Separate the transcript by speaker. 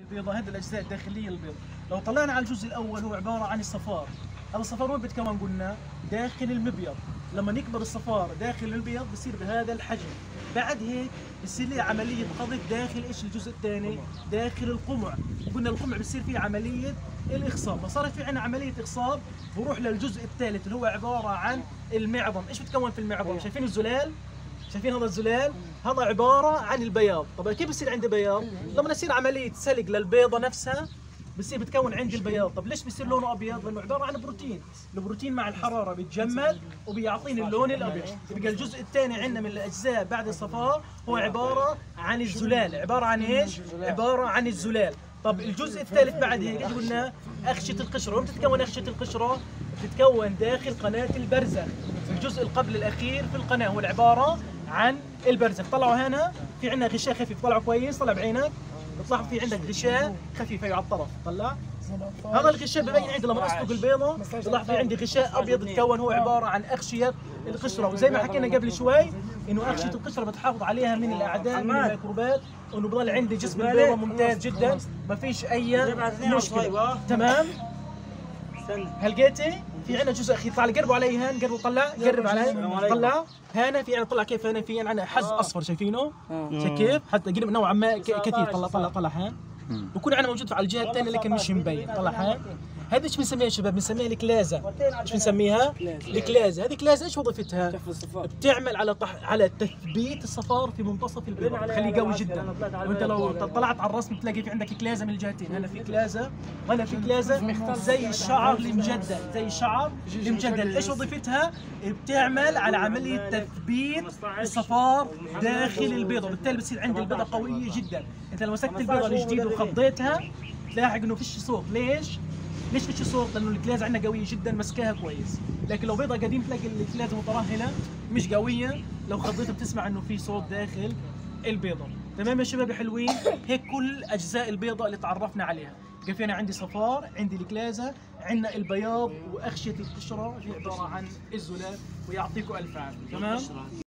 Speaker 1: البيضة، هذه الأجزاء الداخلية للبيضة. لو طلعنا على الجزء الأول هو عبارة عن الصفار. هذا الصفار وين بيتكون؟ قلنا داخل المبيض. لما يكبر الصفار داخل المبيض بصير بهذا الحجم. بعد هيك بصير لي عملية قذف داخل ايش الجزء الثاني؟ داخل القمع. قلنا القمع بصير فيه عملية الإخصاب. فصارت في عندنا عملية إخصاب، بروح للجزء الثالث اللي هو عبارة عن المعظم. ايش بتكون في المعظم؟ شايفين الزلال؟ شايفين هذا الزلال؟ هذا عبارة عن البياض. طب كيف بصير عندي بياض؟ لما يصير عملية سلق للبيضة نفسها بصير بتكون عندي البياض. طب ليش بصير لونه ابيض؟ لانه عباره عن بروتين، البروتين مع الحراره بيتجمد وبيعطيني اللون الابيض. يبقى الجزء الثاني عندنا من الاجزاء بعد الصفار هو عباره عن الزلال. عباره عن ايش؟ عباره عن الزلال. طب الجزء الثالث بعد هيك ايش قلنا؟ اغشيه القشره. وين بتتكون اغشيه القشره؟ بتتكون داخل قناه البرزخ، الجزء القبل الاخير في القناه هو عباره عن البرزخ. طلعوا هنا في عندنا غشاء خفيف، طلعوا كويس، طلع بعينك، بتلاحظ في عندك غشاء خفيف على الطرف. طلع هذا الغشاء ببين عندي لما اسلق البيضه، بلاحظ في عندي غشاء ابيض تكون هو عباره عن اغشيه القشره. وزي ما حكينا قبل شوي انه اغشيه القشره بتحافظ عليها من الاعداء من الميكروبات، وانه بضل عندي جسم البيضه ممتاز جدا، ما فيش اي مشكله. تمام؟ هل لقيتي؟ في عندنا جزء اخير، طلع قربوا علي هان، قربوا طلع، قرب علي، طلع هنا في عندنا، طلع كيف هنا في عندنا حز اصفر، شايفينه؟ شايف كيف؟ حتى قرب نوعا ما كثير، طلع هان، بكون عندنا موجود على الجهه الثانيه لكن مش مبين. طلع هان. هذه ايش بنسميها يا شباب؟ بنسميها الكلازه. ايش بنسميها؟ الكلازه. هذه الكلازه ايش وظيفتها؟ بتعمل على تثبيت الصفار في منتصف البيضه، بتخليه قوي جدا. وانت لو طلعت على الرسم بتلاقي في عندك كلازه من الجهتين، هنا في كلازه وهنا في كلازه زي الشعر المجدد، زي الشعر المجدد. ايش وظيفتها؟ بتعمل على عمليه تثبيت الصفار داخل البيضه، وبالتالي بتصير عندي البيضه قويه جدا. انت لو مسكت البيضه الجديده وخضيتها تلاحظ انه فيش صوت. ليش فيش صوت؟ لانه الكلازه عندنا قويه جدا، مسكاها كويس. لكن لو بيضه قديم تلاقي الكلازه مترهله مش قويه، لو خضيتها بتسمع انه في صوت داخل البيضه. تمام يا شباب حلوين؟ هيك كل اجزاء البيضه اللي تعرفنا عليها. كيف انا عندي صفار، عندي الكلازه، عندنا البياض، واغشيه القشره اللي عباره عن الزلال. ويعطيكم الف عافيه. تمام؟